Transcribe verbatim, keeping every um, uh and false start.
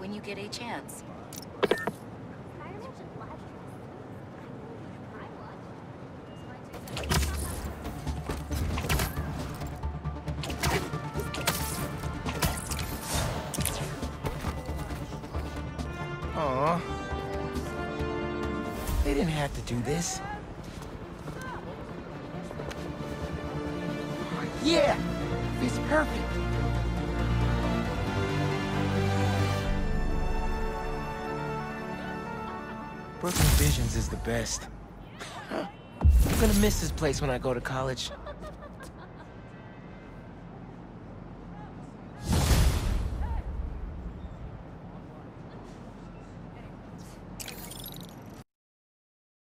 when you get a chance. Aw. They didn't have to do this. Yeah! It's perfect. Brooklyn Visions is the best. I'm gonna miss this place when I go to college.